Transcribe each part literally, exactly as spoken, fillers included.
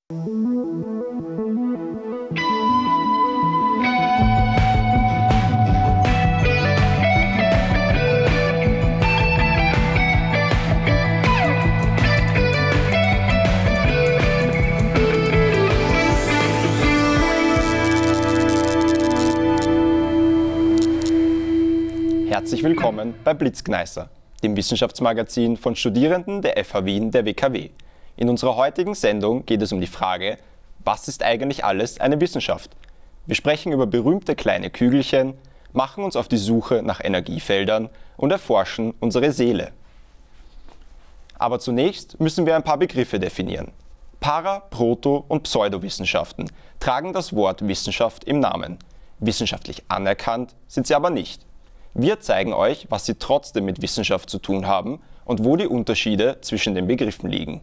Herzlich willkommen bei Blitzgneißer, dem Wissenschaftsmagazin von Studierenden der F H Wien der W K W. In unserer heutigen Sendung geht es um die Frage, was ist eigentlich alles eine Wissenschaft? Wir sprechen über berühmte kleine Kügelchen, machen uns auf die Suche nach Energiefeldern und erforschen unsere Seele. Aber zunächst müssen wir ein paar Begriffe definieren. Para-, Proto- und Pseudowissenschaften tragen das Wort Wissenschaft im Namen. Wissenschaftlich anerkannt sind sie aber nicht. Wir zeigen euch, was sie trotzdem mit Wissenschaft zu tun haben und wo die Unterschiede zwischen den Begriffen liegen.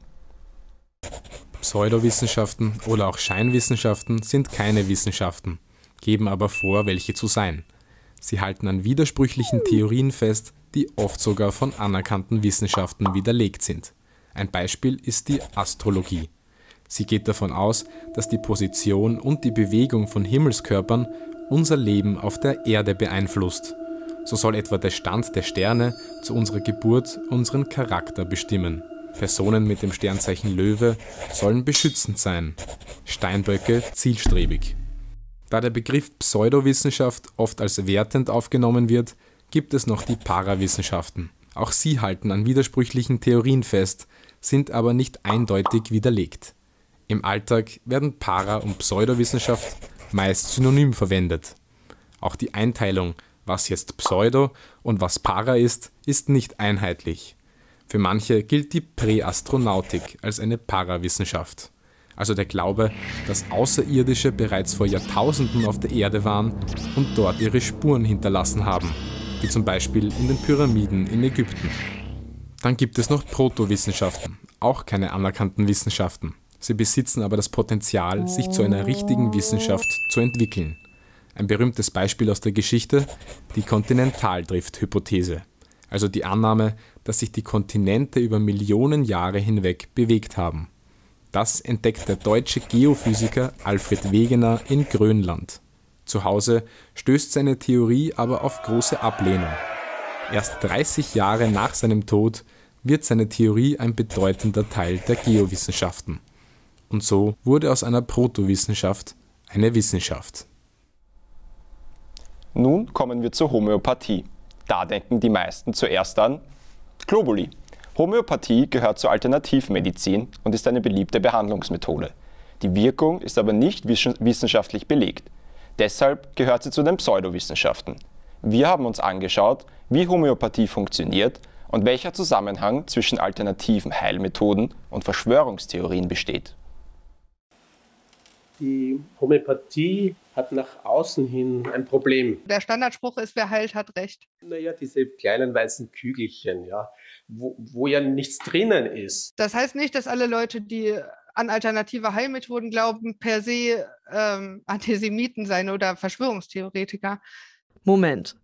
Pseudowissenschaften oder auch Scheinwissenschaften sind keine Wissenschaften, geben aber vor, welche zu sein. Sie halten an widersprüchlichen Theorien fest, die oft sogar von anerkannten Wissenschaften widerlegt sind. Ein Beispiel ist die Astrologie. Sie geht davon aus, dass die Position und die Bewegung von Himmelskörpern unser Leben auf der Erde beeinflusst. So soll etwa der Stand der Sterne zu unserer Geburt unseren Charakter bestimmen. Personen mit dem Sternzeichen Löwe sollen beschützend sein, Steinböcke zielstrebig. Da der Begriff Pseudowissenschaft oft als wertend aufgenommen wird, gibt es noch die Parawissenschaften. Auch sie halten an widersprüchlichen Theorien fest, sind aber nicht eindeutig widerlegt. Im Alltag werden Para- und Pseudowissenschaft meist synonym verwendet. Auch die Einteilung, was jetzt Pseudo und was Para ist, ist nicht einheitlich. Für manche gilt die Präastronautik als eine Parawissenschaft. Also der Glaube, dass Außerirdische bereits vor Jahrtausenden auf der Erde waren und dort ihre Spuren hinterlassen haben, wie zum Beispiel in den Pyramiden in Ägypten. Dann gibt es noch Protowissenschaften, auch keine anerkannten Wissenschaften. Sie besitzen aber das Potenzial, sich zu einer richtigen Wissenschaft zu entwickeln. Ein berühmtes Beispiel aus der Geschichte, die Kontinentaldrift-Hypothese, also die Annahme, dass sich die Kontinente über Millionen Jahre hinweg bewegt haben. Das entdeckt der deutsche Geophysiker Alfred Wegener in Grönland. Zu Hause stößt seine Theorie aber auf große Ablehnung. Erst dreißig Jahre nach seinem Tod wird seine Theorie ein bedeutender Teil der Geowissenschaften. Und so wurde aus einer Protowissenschaft eine Wissenschaft. Nun kommen wir zur Homöopathie. Da denken die meisten zuerst an Globuli. Homöopathie gehört zur Alternativmedizin und ist eine beliebte Behandlungsmethode. Die Wirkung ist aber nicht wissenschaftlich belegt. Deshalb gehört sie zu den Pseudowissenschaften. Wir haben uns angeschaut, wie Homöopathie funktioniert und welcher Zusammenhang zwischen alternativen Heilmethoden und Verschwörungstheorien besteht. Die Homöopathie hat nach außen hin ein Problem. Der Standardspruch ist, wer heilt, hat recht. Naja, diese kleinen weißen Kügelchen, ja, wo, wo ja nichts drinnen ist. Das heißt nicht, dass alle Leute, die an alternative Heilmethoden glauben, per se ähm, Antisemiten seien oder Verschwörungstheoretiker. Moment.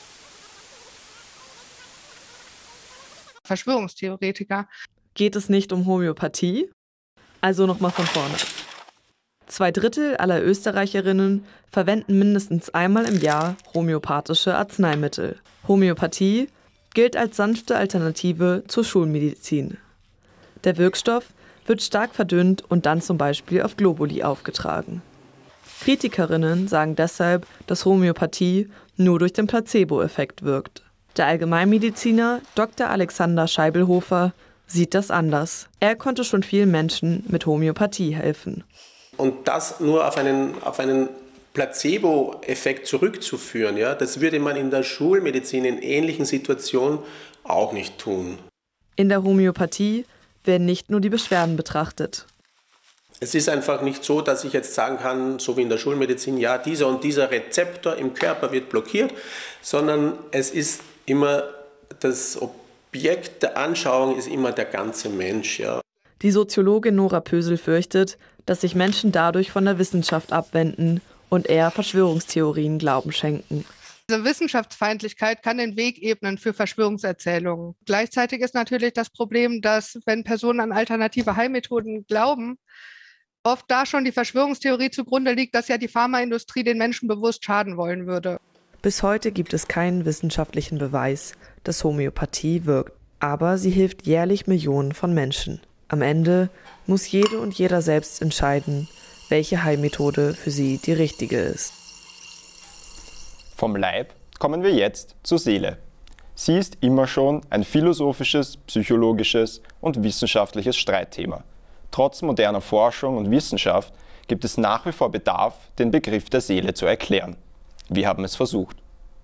Verschwörungstheoretiker. Geht es nicht um Homöopathie? Also nochmal von vorne. Zwei Drittel aller Österreicherinnen verwenden mindestens einmal im Jahr homöopathische Arzneimittel. Homöopathie gilt als sanfte Alternative zur Schulmedizin. Der Wirkstoff wird stark verdünnt und dann zum Beispiel auf Globuli aufgetragen. Kritikerinnen sagen deshalb, dass Homöopathie nur durch den Placebo-Effekt wirkt. Der Allgemeinmediziner Doktor Alexander Scheibelhofer sieht das anders. Er konnte schon vielen Menschen mit Homöopathie helfen. Und das nur auf einen, auf einen Placebo-Effekt zurückzuführen, ja, das würde man in der Schulmedizin in ähnlichen Situationen auch nicht tun. In der Homöopathie werden nicht nur die Beschwerden betrachtet. Es ist einfach nicht so, dass ich jetzt sagen kann, so wie in der Schulmedizin, ja, dieser und dieser Rezeptor im Körper wird blockiert, sondern es ist immer das Objekt der Anschauung ist immer der ganze Mensch, ja. Die Soziologin Nora Pösel fürchtet, dass sich Menschen dadurch von der Wissenschaft abwenden und eher Verschwörungstheorien Glauben schenken. Diese Wissenschaftsfeindlichkeit kann den Weg ebnen für Verschwörungserzählungen. Gleichzeitig ist natürlich das Problem, dass wenn Personen an alternative Heilmethoden glauben, oft da schon die Verschwörungstheorie zugrunde liegt, dass ja die Pharmaindustrie den Menschen bewusst schaden wollen würde. Bis heute gibt es keinen wissenschaftlichen Beweis, dass Homöopathie wirkt. Aber sie hilft jährlich Millionen von Menschen. Am Ende muss jede und jeder selbst entscheiden, welche Heilmethode für sie die richtige ist. Vom Leib kommen wir jetzt zur Seele. Sie ist immer schon ein philosophisches, psychologisches und wissenschaftliches Streitthema. Trotz moderner Forschung und Wissenschaft gibt es nach wie vor Bedarf, den Begriff der Seele zu erklären. Wir haben es versucht.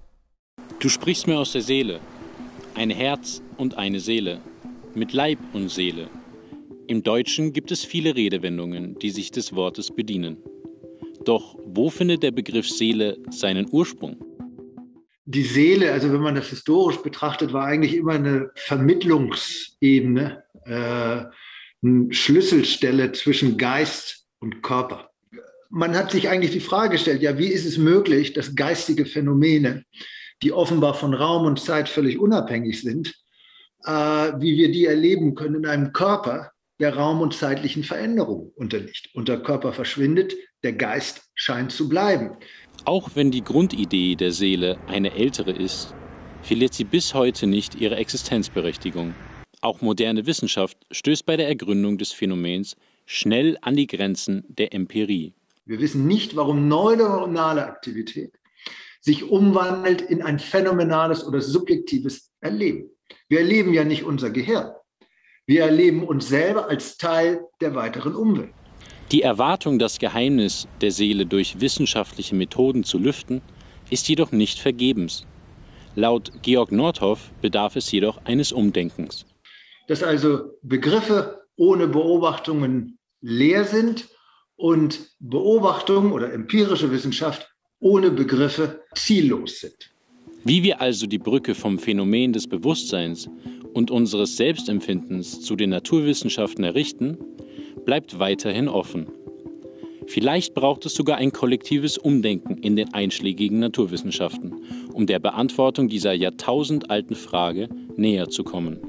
Du sprichst mir aus der Seele. Ein Herz und eine Seele. Mit Leib und Seele. Im Deutschen gibt es viele Redewendungen, die sich des Wortes bedienen. Doch wo findet der Begriff Seele seinen Ursprung? Die Seele, also wenn man das historisch betrachtet, war eigentlich immer eine Vermittlungsebene, äh, eine Schlüsselstelle zwischen Geist und Körper. Man hat sich eigentlich die Frage gestellt, ja, wie ist es möglich, dass geistige Phänomene, die offenbar von Raum und Zeit völlig unabhängig sind, äh, wie wir die erleben können in einem Körper, der raum- und zeitlichen Veränderungen unterliegt. Und der Körper verschwindet, der Geist scheint zu bleiben. Auch wenn die Grundidee der Seele eine ältere ist, verliert sie bis heute nicht ihre Existenzberechtigung. Auch moderne Wissenschaft stößt bei der Ergründung des Phänomens schnell an die Grenzen der Empirie. Wir wissen nicht, warum neuronale Aktivität sich umwandelt in ein phänomenales oder subjektives Erleben. Wir erleben ja nicht unser Gehirn. Wir erleben uns selber als Teil der weiteren Umwelt. Die Erwartung, das Geheimnis der Seele durch wissenschaftliche Methoden zu lüften, ist jedoch nicht vergebens. Laut Georg Nordhoff bedarf es jedoch eines Umdenkens. Dass also Begriffe ohne Beobachtungen leer sind und Beobachtungen oder empirische Wissenschaft ohne Begriffe ziellos sind. Wie wir also die Brücke vom Phänomen des Bewusstseins und unseres Selbstempfindens zu den Naturwissenschaften errichten, bleibt weiterhin offen. Vielleicht braucht es sogar ein kollektives Umdenken in den einschlägigen Naturwissenschaften, um der Beantwortung dieser jahrtausendalten Frage näher zu kommen.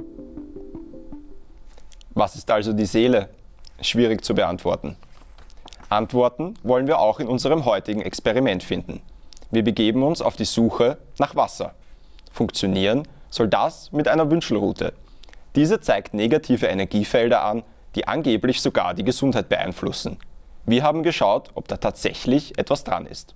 Was ist also die Seele? Schwierig zu beantworten. Antworten wollen wir auch in unserem heutigen Experiment finden. Wir begeben uns auf die Suche nach Wasser. Funktionieren soll das mit einer Wünschelrute. Diese zeigt negative Energiefelder an, die angeblich sogar die Gesundheit beeinflussen. Wir haben geschaut, ob da tatsächlich etwas dran ist.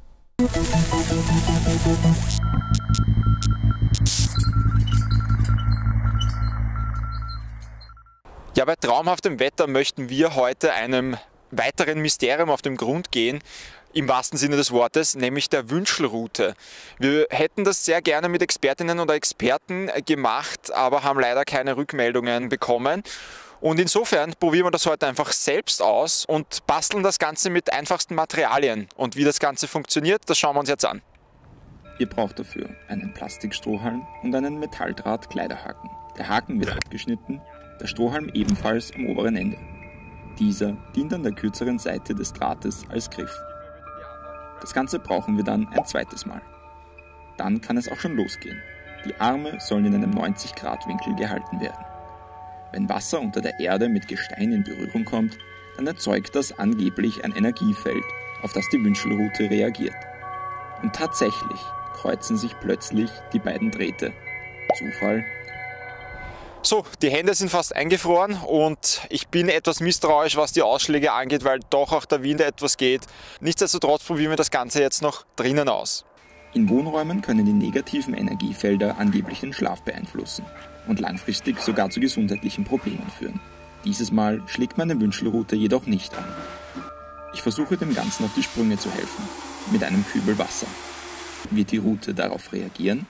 Ja, bei traumhaftem Wetter möchten wir heute einem weiteren Mysterium auf den Grund gehen, im wahrsten Sinne des Wortes, nämlich der Wünschelrute. Wir hätten das sehr gerne mit Expertinnen oder Experten gemacht, aber haben leider keine Rückmeldungen bekommen. Und insofern probieren wir das heute einfach selbst aus und basteln das Ganze mit einfachsten Materialien. Und wie das Ganze funktioniert, das schauen wir uns jetzt an. Ihr braucht dafür einen Plastikstrohhalm und einen Metalldraht-Kleiderhaken. Der Haken wird abgeschnitten, der Strohhalm ebenfalls am oberen Ende. Dieser dient an der kürzeren Seite des Drahtes als Griff. Das Ganze brauchen wir dann ein zweites Mal. Dann kann es auch schon losgehen. Die Arme sollen in einem neunzig Grad Winkel gehalten werden. Wenn Wasser unter der Erde mit Gestein in Berührung kommt, dann erzeugt das angeblich ein Energiefeld, auf das die Wünschelrute reagiert. Und tatsächlich kreuzen sich plötzlich die beiden Drähte. Zufall? So, die Hände sind fast eingefroren und ich bin etwas misstrauisch, was die Ausschläge angeht, weil doch auch der Wind etwas geht. Nichtsdestotrotz probieren wir das Ganze jetzt noch drinnen aus. In Wohnräumen können die negativen Energiefelder angeblich den Schlaf beeinflussen und langfristig sogar zu gesundheitlichen Problemen führen. Dieses Mal schlägt meine Wünschelrute jedoch nicht an. Ich versuche dem Ganzen auf die Sprünge zu helfen, mit einem Kübel Wasser. Wird die Rute darauf reagieren?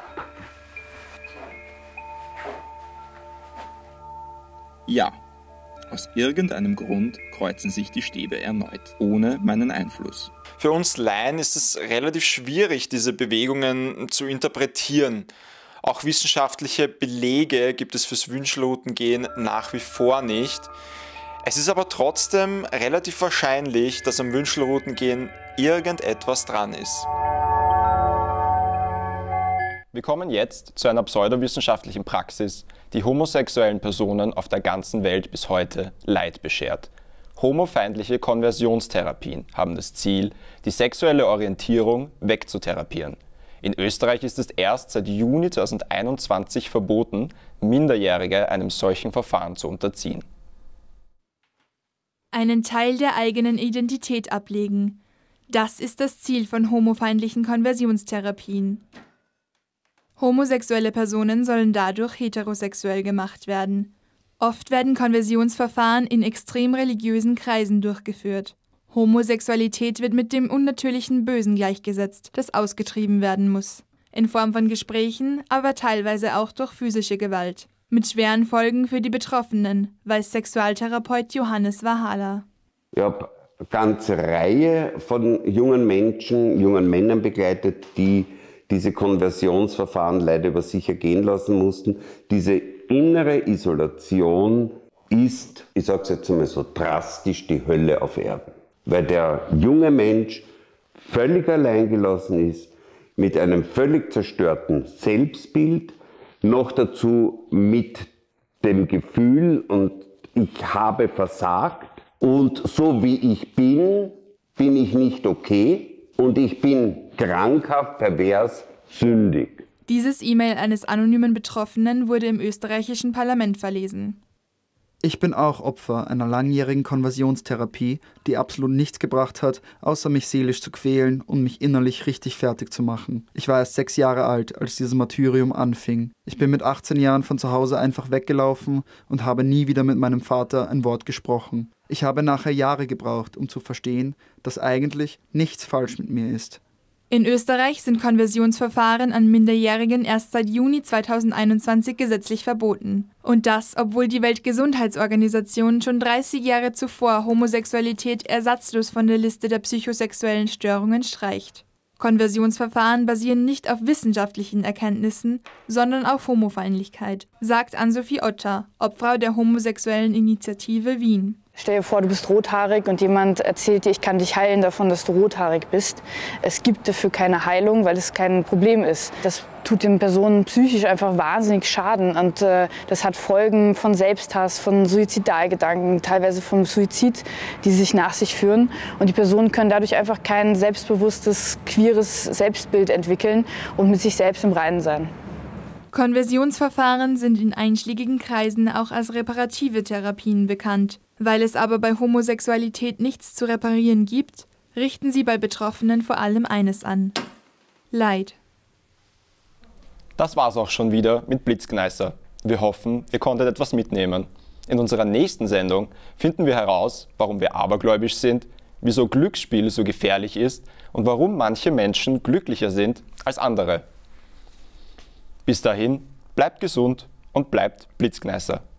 Ja, aus irgendeinem Grund kreuzen sich die Stäbe erneut, ohne meinen Einfluss. Für uns Laien ist es relativ schwierig, diese Bewegungen zu interpretieren. Auch wissenschaftliche Belege gibt es fürs Wünschelrutengehen nach wie vor nicht. Es ist aber trotzdem relativ wahrscheinlich, dass am Wünschelrutengehen irgendetwas dran ist. Wir kommen jetzt zu einer pseudowissenschaftlichen Praxis, die homosexuellen Personen auf der ganzen Welt bis heute Leid beschert. Homofeindliche Konversionstherapien haben das Ziel, die sexuelle Orientierung wegzutherapieren. In Österreich ist es erst seit Juni zweitausendeinundzwanzig verboten, Minderjährige einem solchen Verfahren zu unterziehen. Einen Teil der eigenen Identität ablegen. Das ist das Ziel von homofeindlichen Konversionstherapien. Homosexuelle Personen sollen dadurch heterosexuell gemacht werden. Oft werden Konversionsverfahren in extrem religiösen Kreisen durchgeführt. Homosexualität wird mit dem unnatürlichen Bösen gleichgesetzt, das ausgetrieben werden muss. In Form von Gesprächen, aber teilweise auch durch physische Gewalt. Mit schweren Folgen für die Betroffenen, weiß Sexualtherapeut Johannes Wahala. Ich habe eine ganze Reihe von jungen Menschen, jungen Männern begleitet, die diese Konversionsverfahren leider über sich ergehen lassen mussten. Diese innere Isolation ist, ich sage es jetzt einmal so drastisch, die Hölle auf Erden. Weil der junge Mensch völlig alleingelassen ist, mit einem völlig zerstörten Selbstbild, noch dazu mit dem Gefühl, und ich habe versagt und so wie ich bin, bin ich nicht okay und ich bin krankhaft, pervers, sündig. Dieses E-Mail eines anonymen Betroffenen wurde im österreichischen Parlament verlesen. Ich bin auch Opfer einer langjährigen Konversionstherapie, die absolut nichts gebracht hat, außer mich seelisch zu quälen und mich innerlich richtig fertig zu machen. Ich war erst sechs Jahre alt, als dieses Martyrium anfing. Ich bin mit achtzehn Jahren von zu Hause einfach weggelaufen und habe nie wieder mit meinem Vater ein Wort gesprochen. Ich habe nachher Jahre gebraucht, um zu verstehen, dass eigentlich nichts falsch mit mir ist. In Österreich sind Konversionsverfahren an Minderjährigen erst seit Juni zweitausendeinundzwanzig gesetzlich verboten. Und das, obwohl die Weltgesundheitsorganisation schon dreißig Jahre zuvor Homosexualität ersatzlos von der Liste der psychosexuellen Störungen streicht. Konversionsverfahren basieren nicht auf wissenschaftlichen Erkenntnissen, sondern auf Homofeindlichkeit, sagt Ann-Sophie Otter, Obfrau der homosexuellen Initiative Wien. Stell dir vor, du bist rothaarig und jemand erzählt dir, ich kann dich heilen davon, dass du rothaarig bist. Es gibt dafür keine Heilung, weil es kein Problem ist. Das tut den Personen psychisch einfach wahnsinnig Schaden und äh, das hat Folgen von Selbsthass, von Suizidalgedanken, teilweise vom Suizid, die sich nach sich führen. Und die Personen können dadurch einfach kein selbstbewusstes, queeres Selbstbild entwickeln und mit sich selbst im Reinen sein. Konversionsverfahren sind in einschlägigen Kreisen auch als reparative Therapien bekannt. Weil es aber bei Homosexualität nichts zu reparieren gibt, richten sie bei Betroffenen vor allem eines an: Leid. Das war's auch schon wieder mit Blitzgneißer. Wir hoffen, ihr konntet etwas mitnehmen. In unserer nächsten Sendung finden wir heraus, warum wir abergläubisch sind, wieso Glücksspiel so gefährlich ist und warum manche Menschen glücklicher sind als andere. Bis dahin, bleibt gesund und bleibt Blitzgneißer.